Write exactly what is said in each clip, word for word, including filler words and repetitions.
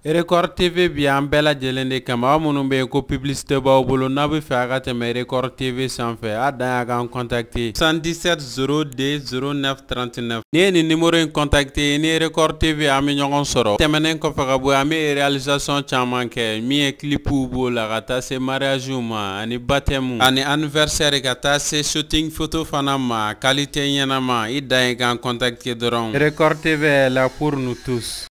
Record T V bi an bɛɛ lajɛlen de kama minnu bɛ ko publicité b'aw bolo n'a bɛ fɛ a ka tɛmɛ Record T V sanfɛ a dan y'a kan contacter cent dix-sept zéro deux zéro neuf trente-neuf. Ni ye nin numéro in contacter ni Record T V an bɛ ɲɔgɔn sɔrɔ. Tɛmɛnen kɔfɛ ka bɔ an bɛ réalisation caman kɛ min ye clipw b'o la ka taa se mariage ma ani baptême ani anniversaire ka taa se shooting photo fana ma qualité ɲɛnama i dan ye kan contacter dɔrɔn. Record T V est là pour nous tous.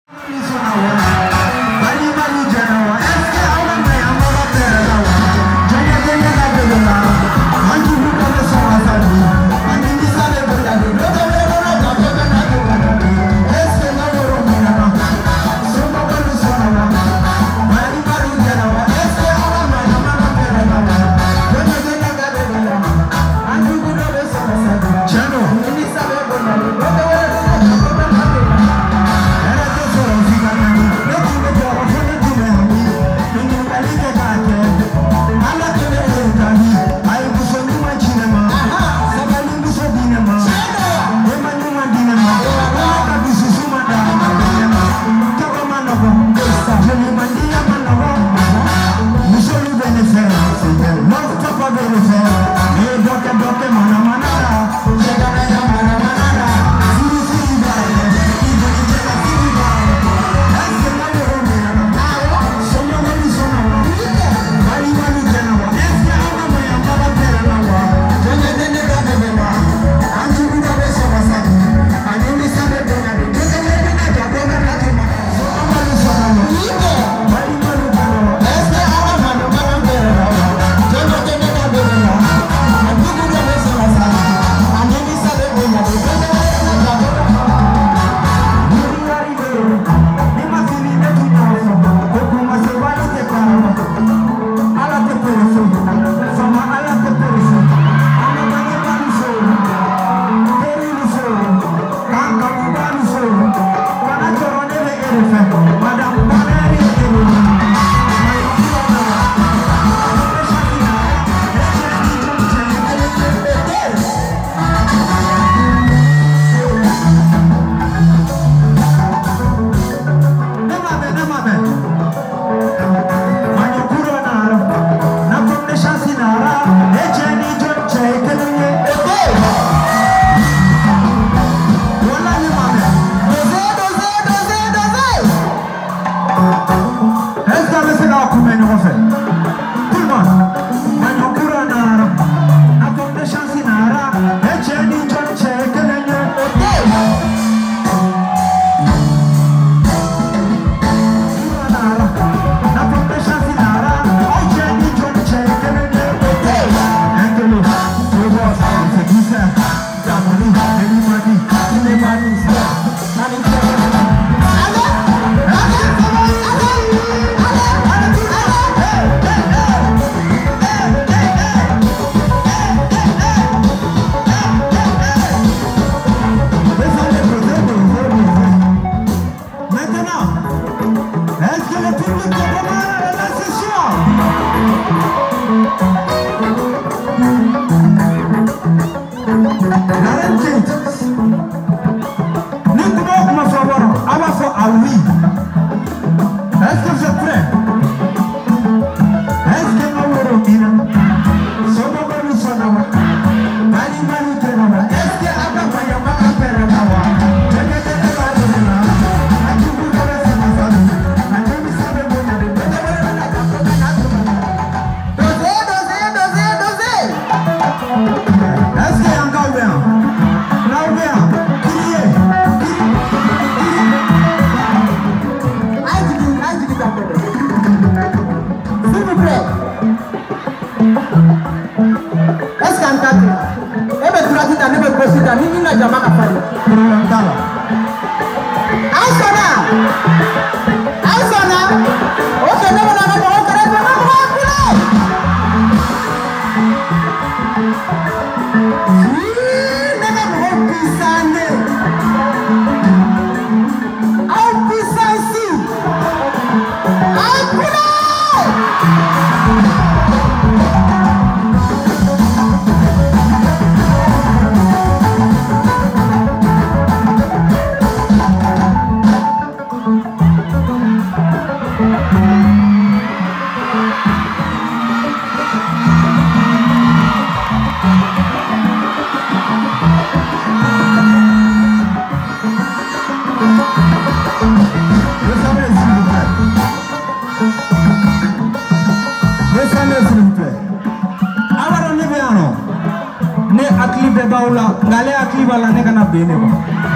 la ngale akiba la ne kana bene ba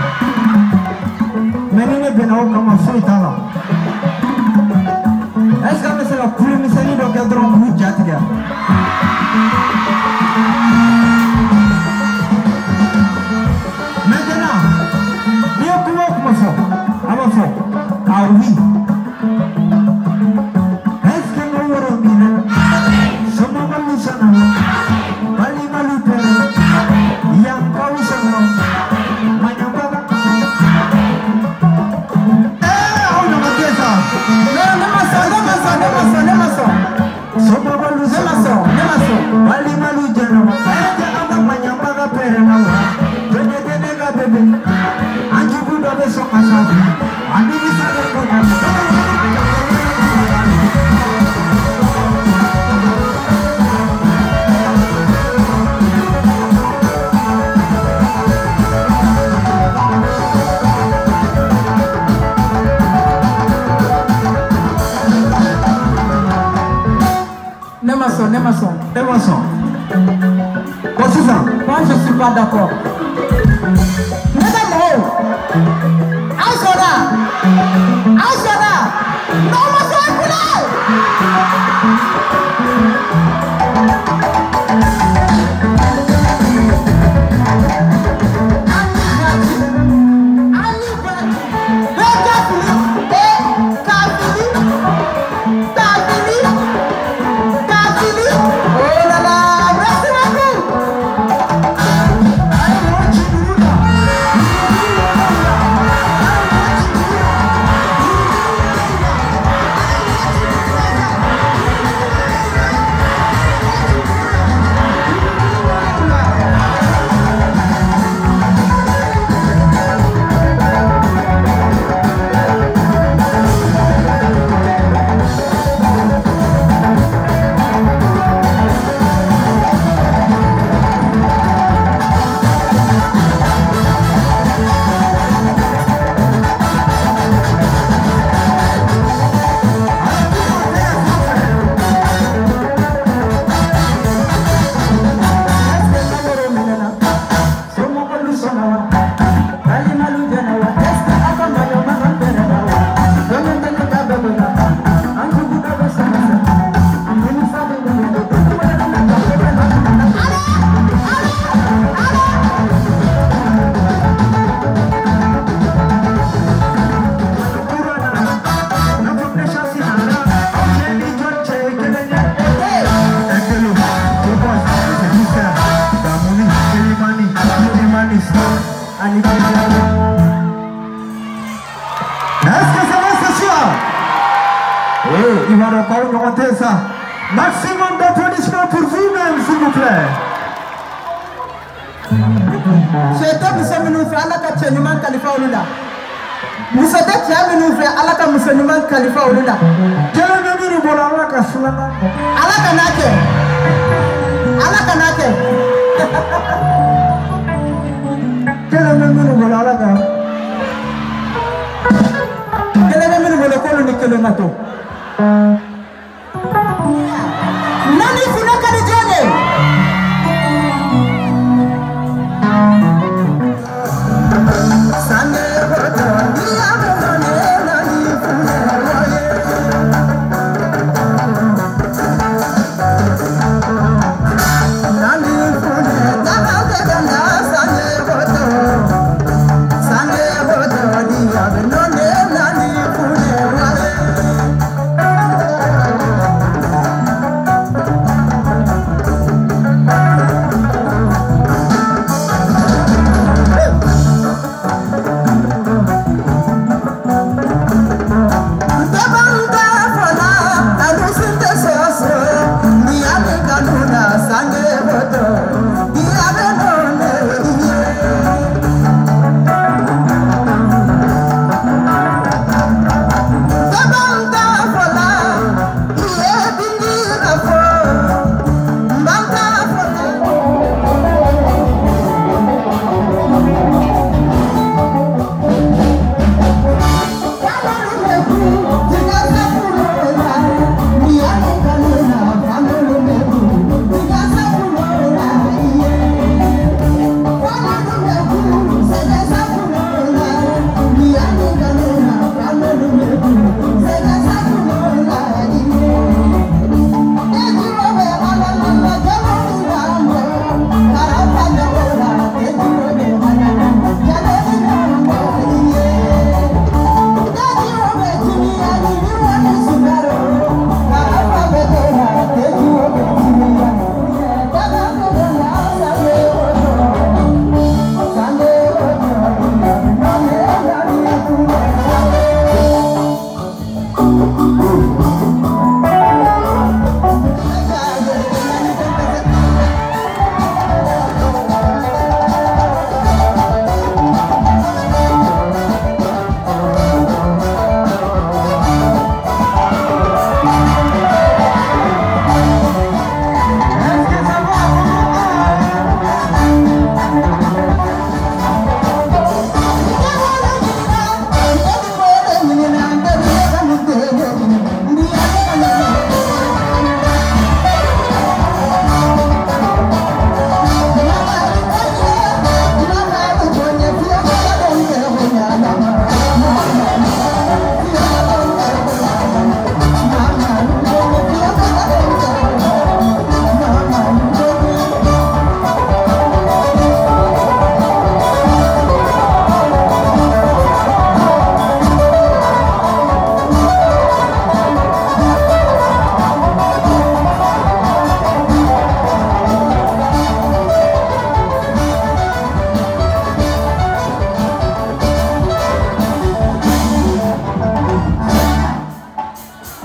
meni ne bena o kama frita la est-ce que c'est la plus miséricorde do que dron bu jatiga maintenant ni ko ko ko so aba so ah oui est-ce que no woro mina sama malu sana bali malu pe yang kau sana manyamba eh ona matesa no no maso no maso no maso no maso sama malu no maso no maso bali malu jana eh ama manyamba ga pe na wa tene tene ga bebe anju budo be so kasa ani bisa ko ka Nemason, Nemason. Nemason. Bon, c'est ça. Moi, je suis pas d'accord. Nemason. Aïsona. Aïsona. Non, moi, c'est un poulet. Maximum d'applaudissements pour vous-même, s'il vous plaît. C'est toi qui sommes nous faire la Chatchenuman Khalifa Olula. Nous sommes des qui nous faire à la Musulman Khalifa Olula. Quel est le numéro de la Kasulana? Ala Kanake. Ala Kanake. Quel est le numéro de la Kasulana? Quel est le numéro de la Kasulana? Nani funaka ni jone? Sane hoto ni amone nani funaka. Nani funaka na na sane hoto. Sane hoto ni amone nani funaka.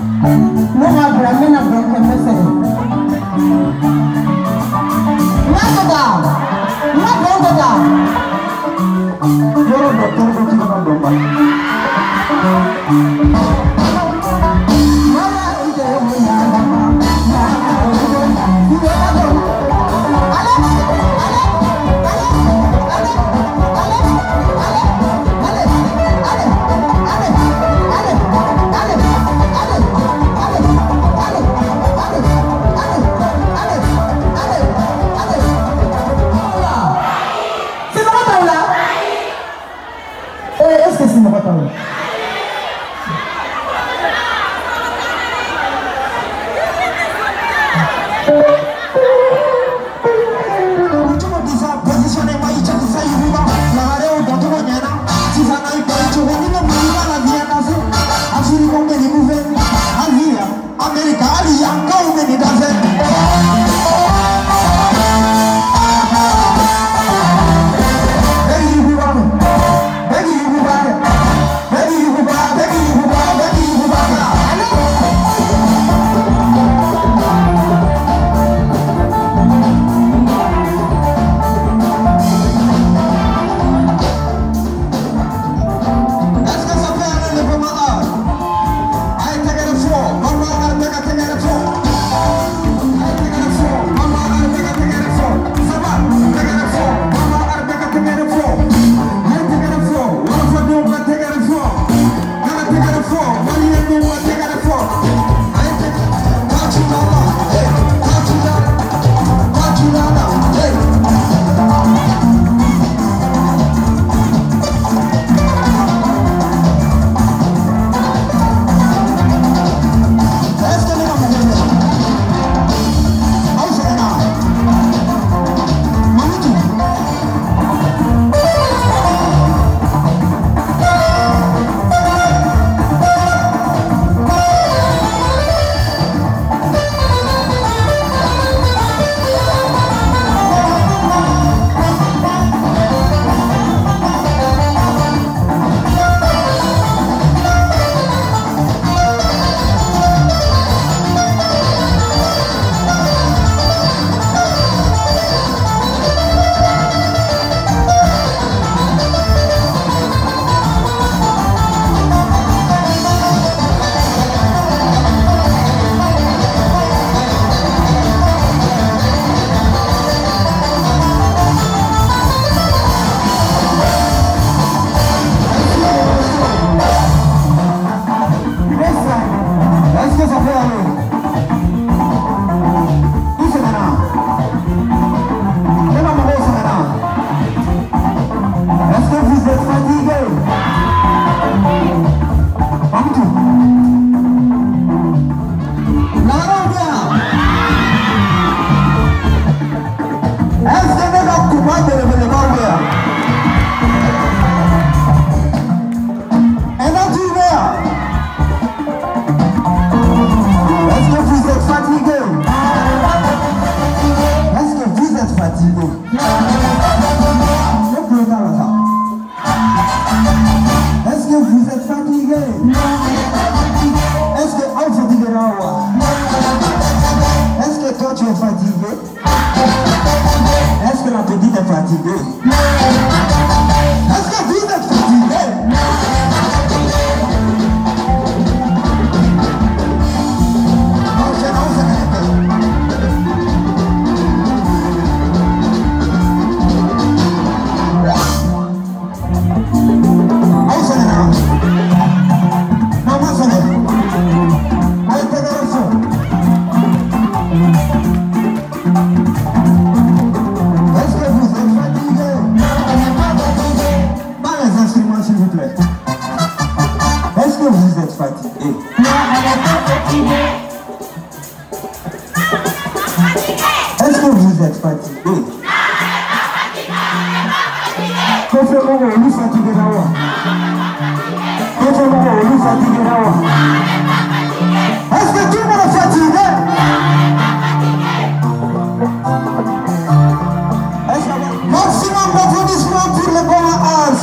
No ma bramena bronca mesere. Nada. Na bronca da. Yo doctor ko ti na bomba. Mala ide mo ya.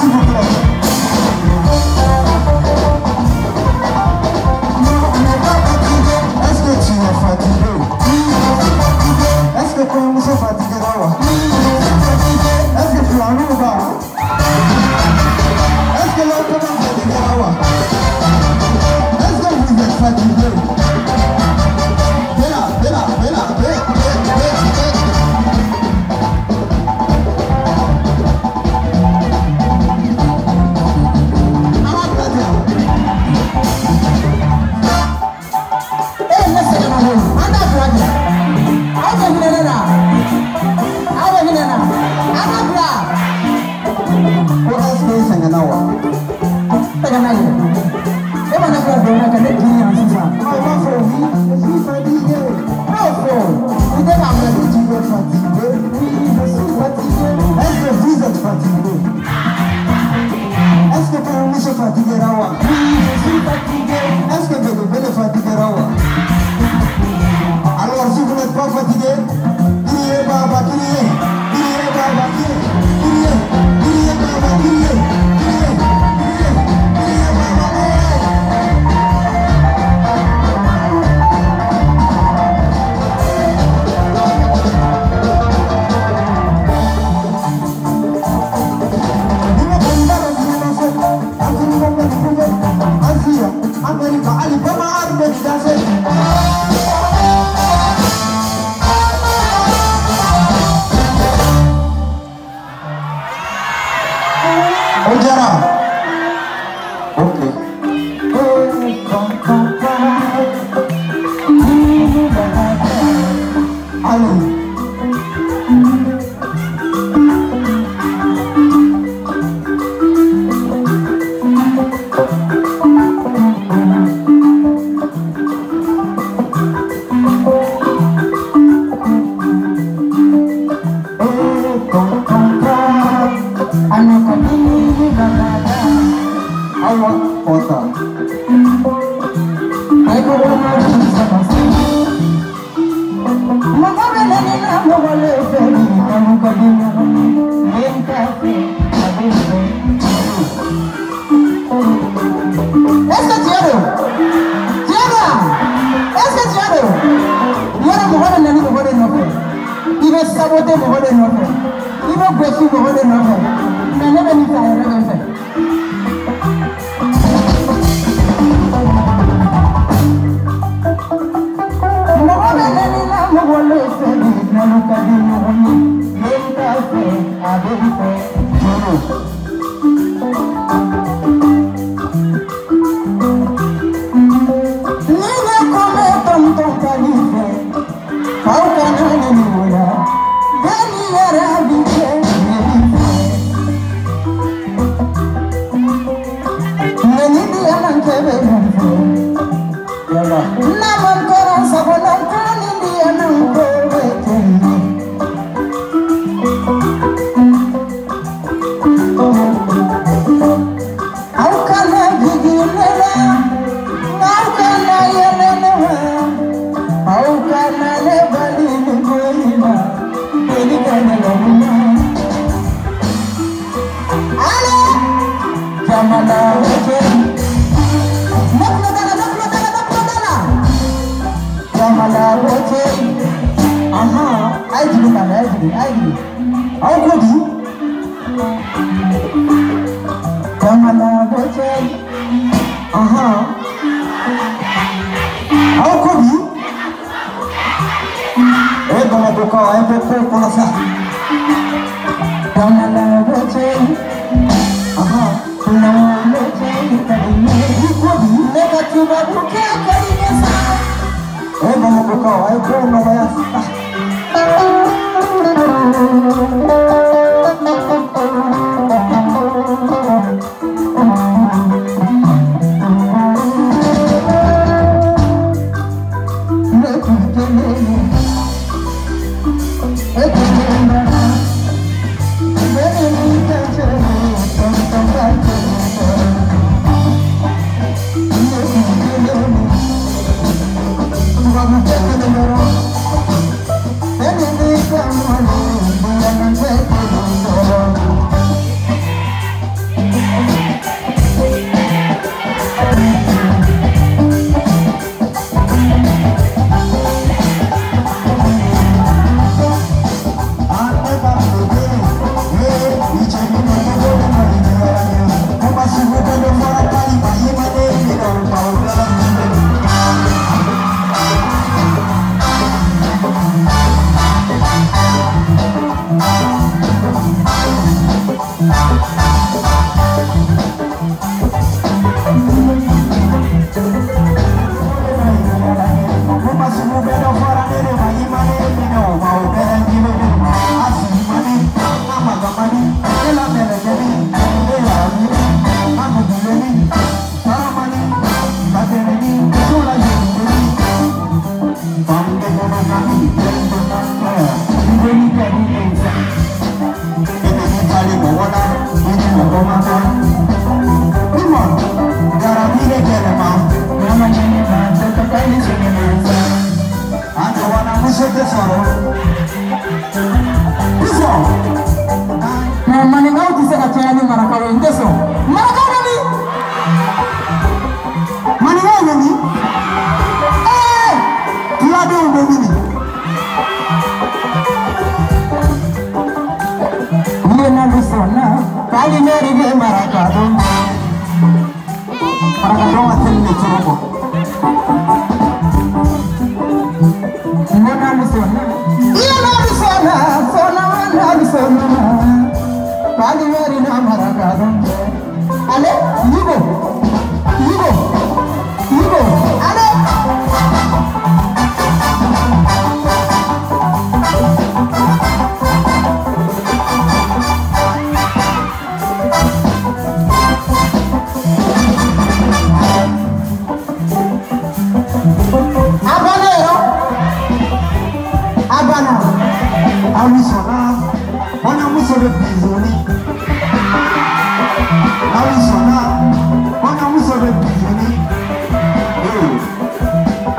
S'il vous plaît.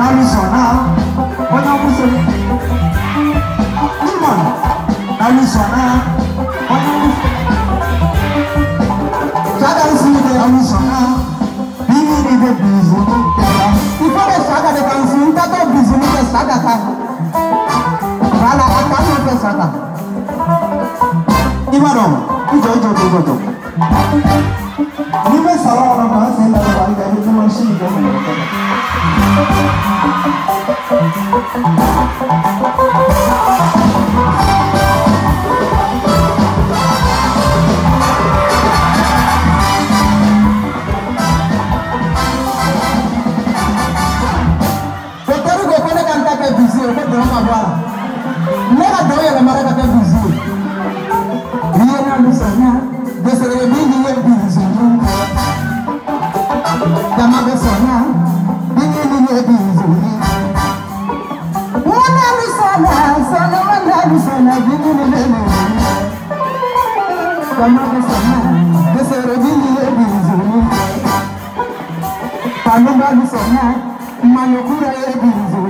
Alusona, ona musoni. Come on, Alusona, ona musoni. Saga usini Alusona, bibi ni be bizu. Ifo be saga de kansu, ntato bizu ni be saga kan. Wala akano be saga. Ibaro, ijo ijo ijo ijo. Ni be sala ona ma se la ba ida ni mo shi ni be. Nega doya la mara kata bizu. Iya na lusanya, desere bizu ya bizu. Kama besona, bizu ya bizu. Wana lusana, sana wana lusana bizu ya bizu. Kama besona, desere bizu ya bizu. Kama lusana, manokura ya bizu.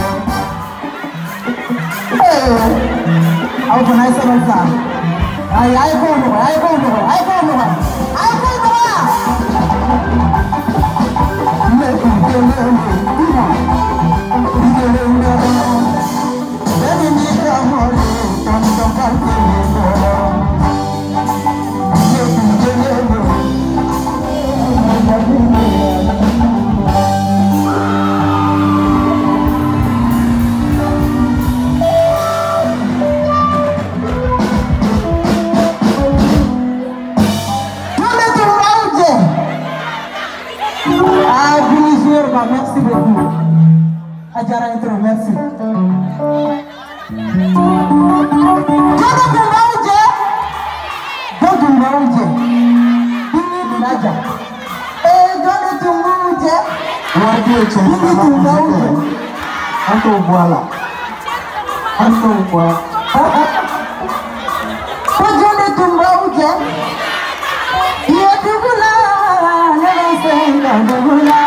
Aku pernah sebelsa. Ay ay kono, ay kono, ay kono, ay kono. Me kujele, kuma, kujele undara. Jadi ni kamari, tanda kaki undara. Me kujele, merci beaucoup. Adjara intro, merci. Jono kumbauje. Jono kumbauje. Ini naja. Eh, jono kumbauje. Wadio chini kumbauje. Anto buala. Anto buala. Jono kumbauje. Iya dugula, nana senga dugula.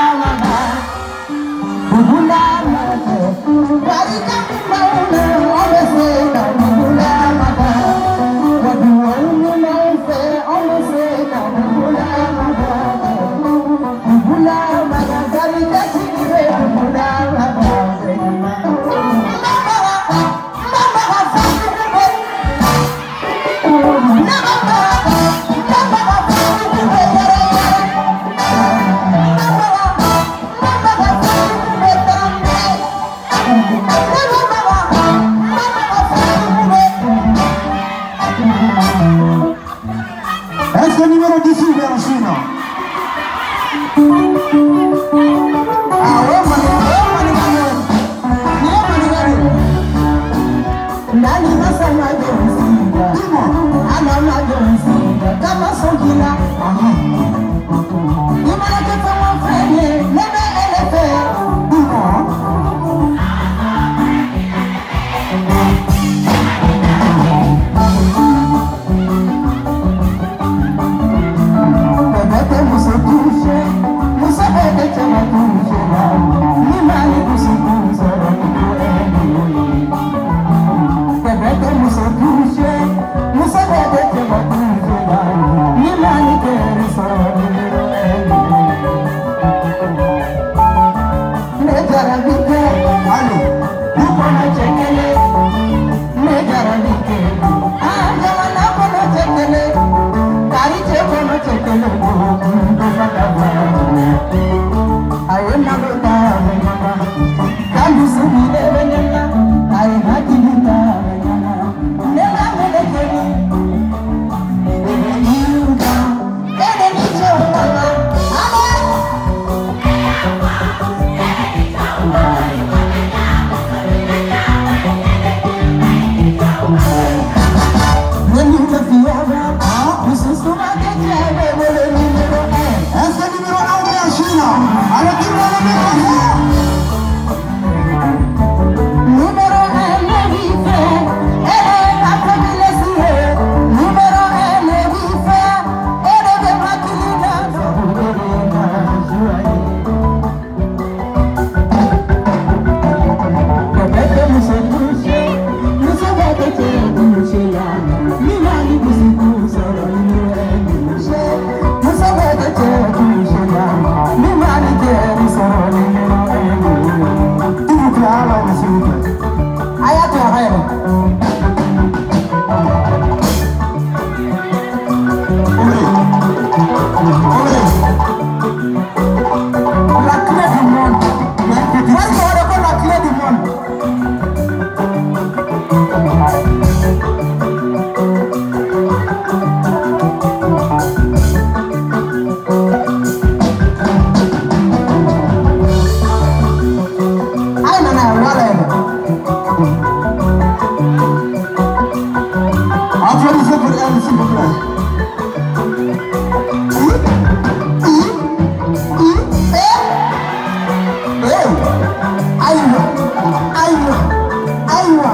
Aywa, aywa, aywa.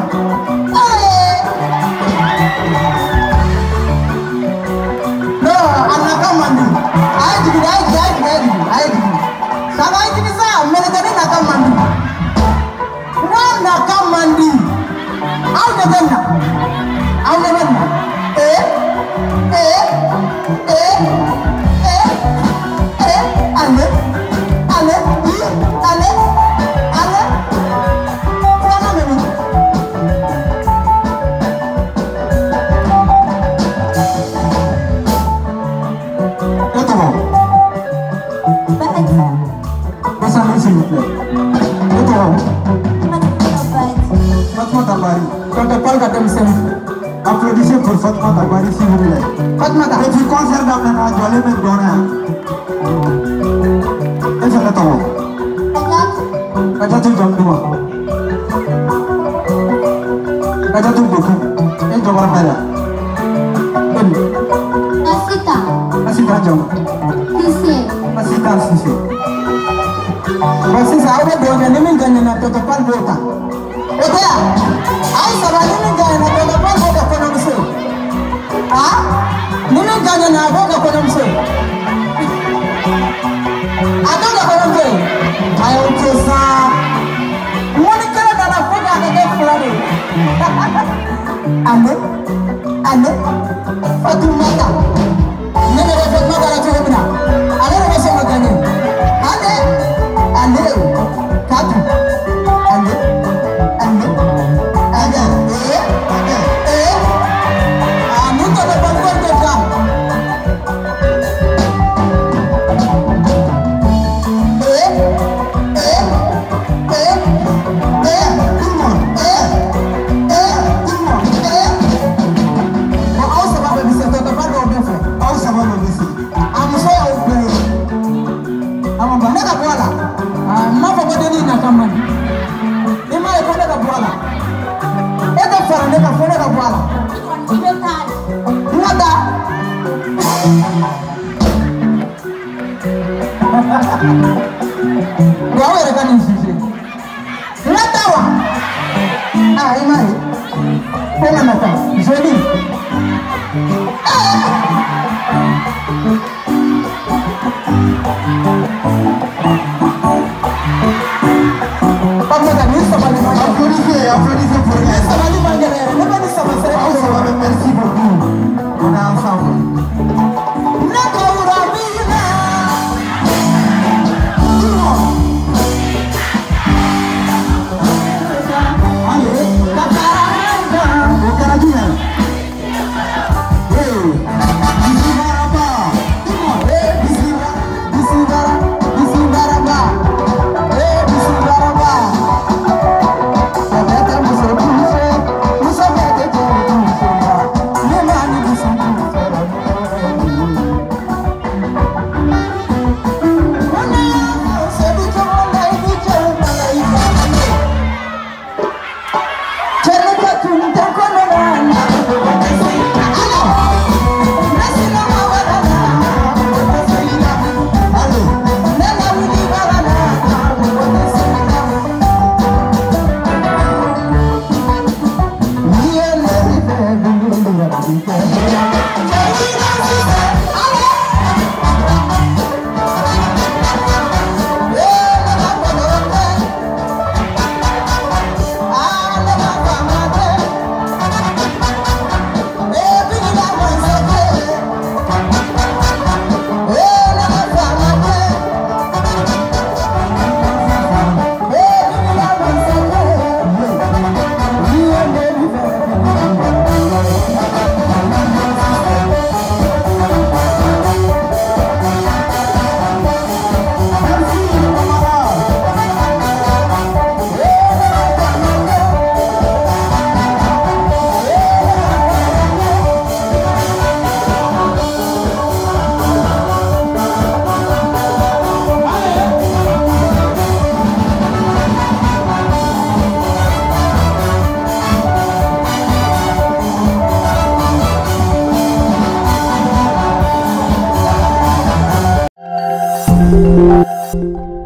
No, anakamandi. Aidi, aidi, aidi, aidi, aidi. Sama aidi bisa, melegani nakamandi. Wan nakamandi. Au nebenna, au nebenna. Eh, eh, eh, eh, eh. Ale, ale, ale, ale. Mana memi? Itu mau? Pesan s'il vous plaît. Itu mau? Fatma Tabari. Quand on parle d'Adam applaudissez pour Fatma Tabari s'il vous plaît. Fatma Tabari. Et puis concert d'Amena, je vais aller mettre dans un. Est-ce que tu as? Kajatu Jambua. Kajatu Boku. Et Jawar Mela. Asita. Asita Jam. Sisi. Asita Sisi. Basi sa awe doga nimi ganya na toto pal bota. Oke, ay saba nimi ganya na toto pal bota kono mse. Ah? Nimi ganya na bota kono mse. Ato ga kono mse. Ayo chesa. Moni kala na na foga na ke fulani. Ane? Ane? Fatumata. Nene ga Fatumata la chobina. Ale na se maganya. Ane? Ane? Katu. Ane? Ane? Ane? Eh? Eh? Anu to da bangor ke ka. Eh? Eh? Eh? Eh? Timo. Eh? Eh? Timo. Eh? Ma au sababu bisa to da bangor ke fa. Au sababu bisa. Amu so au pe. Ama bana ka bola. Ah, ma fa ko deni na kamani. Ima e ko ka bola. E ka fara ne ka fo ne ka bola. Nada. Gua wera kan sisi. Nada wa. Ah, ima e. Pena nata. Joli. Applaudissez, applaudissez pour elle. Ça va lui manquer, ne pas dire ça va faire. Ça va, merci beaucoup. On est ensemble.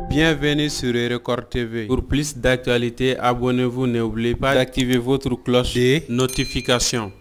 Bienvenue sur Record T V. Pour plus d'actualités, abonnez-vous, n'oubliez pas d'activer votre cloche de notification.